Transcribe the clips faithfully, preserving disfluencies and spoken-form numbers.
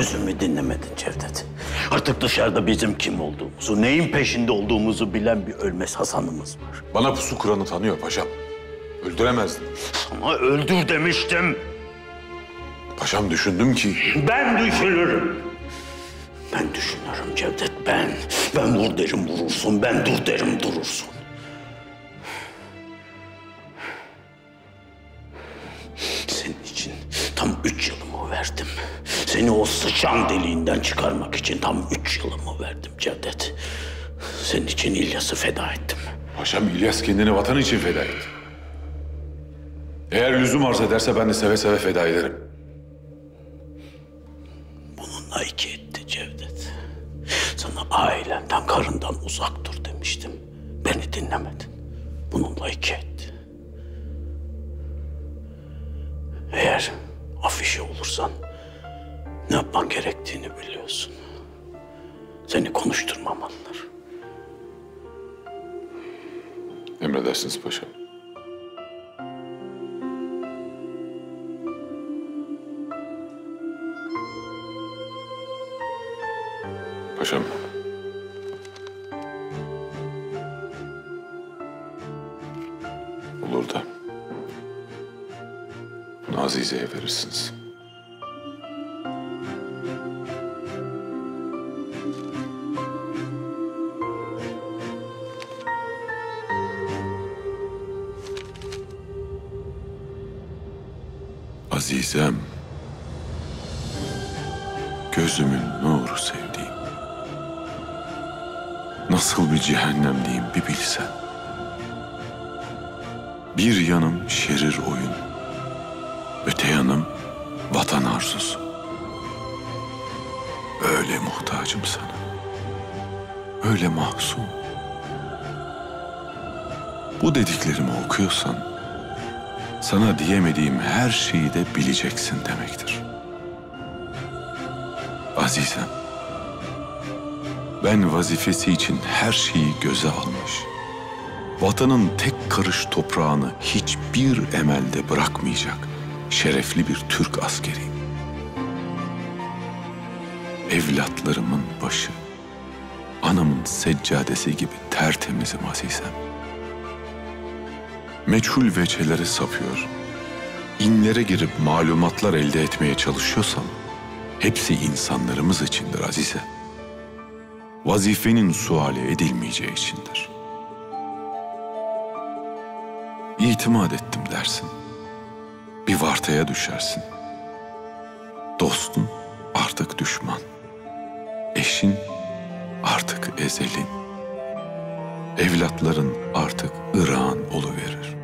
sözümü dinlemedin Cevdet. Artık dışarıda bizim kim olduğumuzu, neyin peşinde olduğumuzu bilen bir ölmez Hasan'ımız var. Bana pusu kuranı tanıyor paşam. Öldüremezdim. Sana öldür demiştim. Paşam düşündüm ki... Ben düşünürüm. Ben düşünürüm Cevdet, ben. Ben vur derim vurursun, ben dur derim durursun. Senin için tam üç yılımı verdim. Seni o sıçan deliğinden çıkarmak için tam üç yılımı verdim Cevdet. Senin için İlyas'ı feda ettim. Paşam, İlyas kendini vatan için feda etti. Eğer lüzum arz ederse ben de seve seve feda ederim. Bununla iki etti Cevdet. Sana ailenden, karından uzak dur demiştim. Beni dinlemedin. Bununla iki etti. Eğer afişe olursan ne yapman gerektiğini biliyorsun. Seni konuşturmamalılar. Emredersiniz paşam. Paşam. Olur da bunu Azize'ye verirsiniz. Azizem, gözümün nuru sevdiğim, nasıl bir cehennemdeyim bir bilsen. Bir yanım şerir oyun, öte yanım vatan arzusu. Öyle muhtacım sana, öyle mahzun. Bu dediklerimi okuyorsan, sana diyemediğim her şeyi de bileceksin demektir. Azizem, ben vazifesi için her şeyi göze almış, vatanın tek karış toprağını hiçbir emelde bırakmayacak şerefli bir Türk askeriyim. Evlatlarımın başı, anamın seccadesi gibi tertemizim azizem. Meçhul veçelere sapıyor, inlere girip malumatlar elde etmeye çalışıyorsam, hepsi insanlarımız içindir azize. Vazifenin suali edilmeyeceği içindir. İtimat ettim dersin, bir vartaya düşersin. Dostun artık düşman, eşin artık ezelin, evlatların artık ırağın oluverir.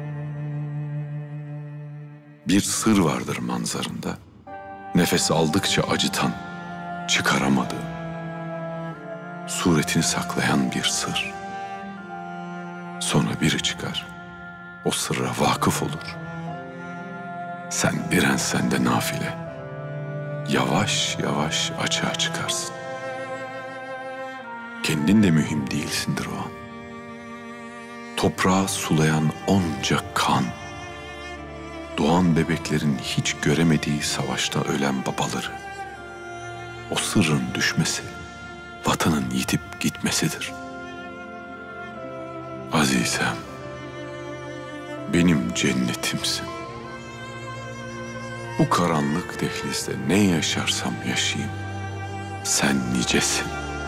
Bir sır vardır manzarında, nefes aldıkça acıtan, çıkaramadığı, suretini saklayan bir sır. Sonra biri çıkar, o sırra vakıf olur. Sen dirensen de nafile, yavaş yavaş açığa çıkarsın. Kendin de mühim değilsindir o an. Toprağı sulayan onca kan, doğan bebeklerin hiç göremediği savaşta ölen babaları, o sırrın düşmesi, vatanın yitip gitmesidir. Azizem, benim cennetimsin. Bu karanlık dehlizde ne yaşarsam yaşayayım, sen nicesin.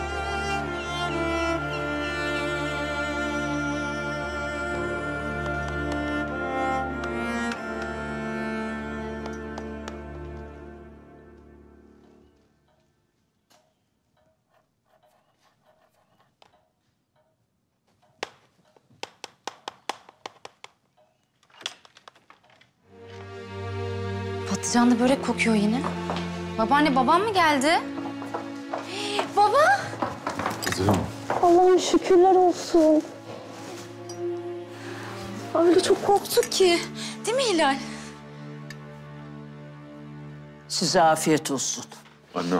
Patlıcanlı börek kokuyor yine. Babaanne, babam mı geldi? Baba! Kızım. Allah'ım şükürler olsun. Öyle çok korktuk ki. Değil mi Hilal? Size afiyet olsun. Annem.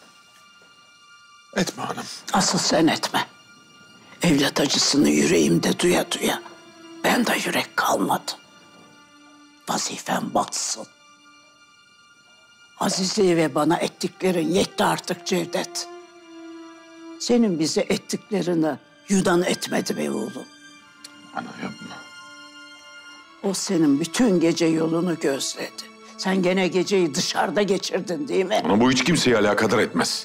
Etme hanım. Asıl sen etme. Evlat acısını yüreğimde duya duya. Ben de yürek kalmadı. Vazifem batsın. Azize'ye ve bana ettiklerin yetti artık Cevdet. Senin bize ettiklerini yudan etmedi be oğlum. Ana yapma. O senin bütün gece yolunu gözledi. Sen gene geceyi dışarıda geçirdin değil mi? Ana bu hiç kimseyi alakadar etmez.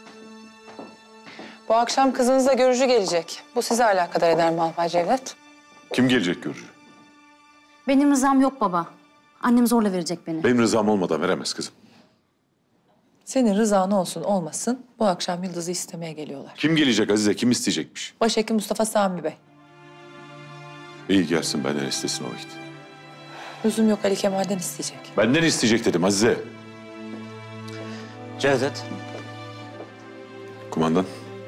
Bu akşam kızınızla görücü gelecek. Bu sizi alakadar eder mi Alpay Cevdet? Kim gelecek görücü? Benim rızam yok baba. Annem zorla verecek beni. Benim rızam olmadan veremez kızım. Senin rızan olsun olmasın bu akşam Yıldız'ı istemeye geliyorlar. Kim gelecek Azize? Kim isteyecekmiş? Başhekim Mustafa Sami Bey. İyi gelsin benden istesin o vakit. Lüzum yok, Ali Kemal'den isteyecek. Benden isteyecek dedim Azize. Cevdet. Kumandan.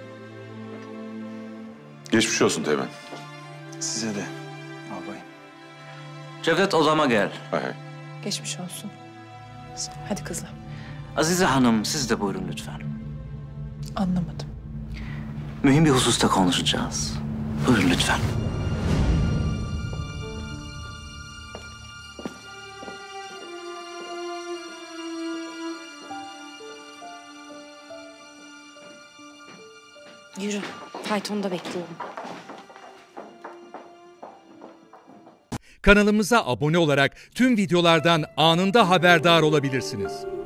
Geçmiş olsun Teğmen. Size de albayım. Cevdet odama gel. Hay hay. Geçmiş olsun. Hadi kızlar. Azize Hanım siz de buyurun lütfen. Anlamadım. Mühim bir hususta konuşacağız. Buyurun lütfen. Yürü. Faytonda bekliyorum. Kanalımıza abone olarak tüm videolardan anında haberdar olabilirsiniz.